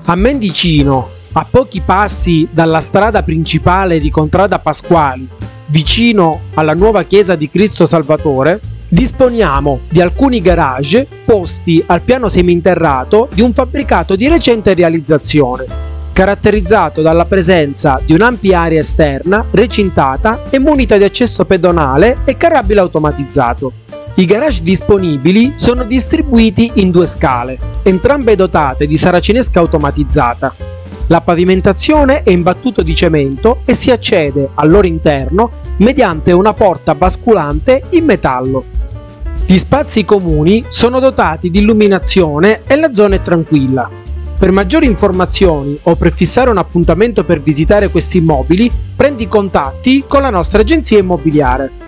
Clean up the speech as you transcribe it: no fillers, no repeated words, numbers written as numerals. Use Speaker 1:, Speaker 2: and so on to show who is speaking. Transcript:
Speaker 1: A Mendicino, a pochi passi dalla strada principale di Contrada Pasquali, vicino alla nuova chiesa di Cristo Salvatore, disponiamo di alcuni garage posti al piano seminterrato di un fabbricato di recente realizzazione, caratterizzato dalla presenza di un'ampia area esterna, recintata e munita di accesso pedonale e carrabile automatizzato. I garage disponibili sono distribuiti in 2 scale, entrambe dotate di saracinesca automatizzata. La pavimentazione è in battuto di cemento e si accede al loro interno mediante una porta basculante in metallo. Gli spazi comuni sono dotati di illuminazione e la zona è tranquilla. Per maggiori informazioni o per fissare un appuntamento per visitare questi immobili, prendi contatti con la nostra agenzia immobiliare.